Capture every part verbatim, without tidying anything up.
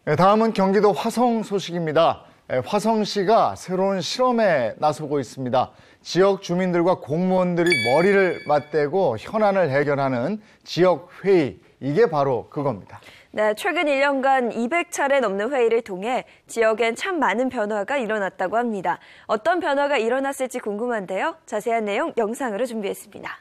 네, 다음은 경기도 화성 소식입니다. 화성시가 새로운 실험에 나서고 있습니다. 지역 주민들과 공무원들이 머리를 맞대고 현안을 해결하는 지역회의, 이게 바로 그겁니다. 네, 최근 일 년간 이백 차례 넘는 회의를 통해 지역엔 참 많은 변화가 일어났다고 합니다. 어떤 변화가 일어났을지 궁금한데요. 자세한 내용 영상으로 준비했습니다.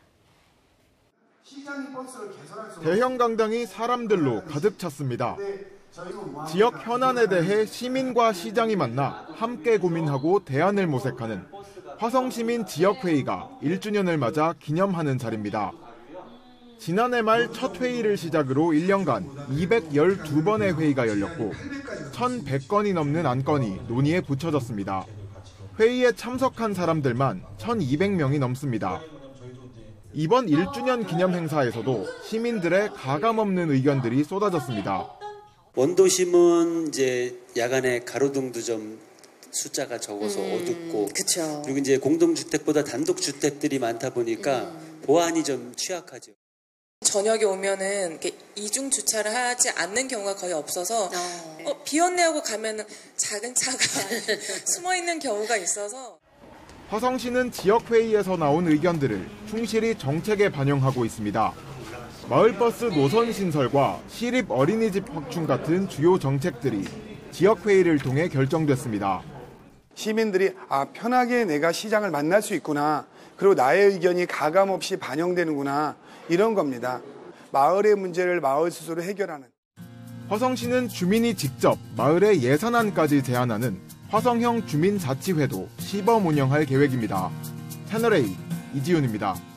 대형 강당이 사람들로 가득 찼습니다. 지역 현안에 대해 시민과 시장이 만나 함께 고민하고 대안을 모색하는 화성시민 지역회의가 일 주년을 맞아 기념하는 자리입니다. 지난해 말 첫 회의를 시작으로 일 년간 이백십이 번의 회의가 열렸고 천백 건이 넘는 안건이 논의에 붙여졌습니다. 회의에 참석한 사람들만 천이백 명이 넘습니다. 이번 일 주년 기념 행사에서도 시민들의 가감없는 의견들이 쏟아졌습니다. 원도심은 이제 야간에 가로등도 좀 숫자가 적어서 음, 어둡고, 그쵸. 그리고 이제 공동주택보다 단독주택들이 많다 보니까 음. 보안이 좀 취약하죠. 저녁에 오면은 이중 주차를 하지 않는 경우가 거의 없어서 어. 어, 비었네 하고 가면은 작은 차가 숨어 있는 경우가 있어서. 화성시는 지역회의에서 나온 의견들을 충실히 정책에 반영하고 있습니다. 마을버스 노선 신설과 시립 어린이집 확충 같은 주요 정책들이 지역회의를 통해 결정됐습니다. 시민들이 아 편하게 내가 시장을 만날 수 있구나. 그리고 나의 의견이 가감없이 반영되는구나. 이런 겁니다. 마을의 문제를 마을 스스로 해결하는. 화성시는 주민이 직접 마을의 예산안까지 제안하는 화성형 주민자치회도 시범 운영할 계획입니다. 채널A 이지훈입니다.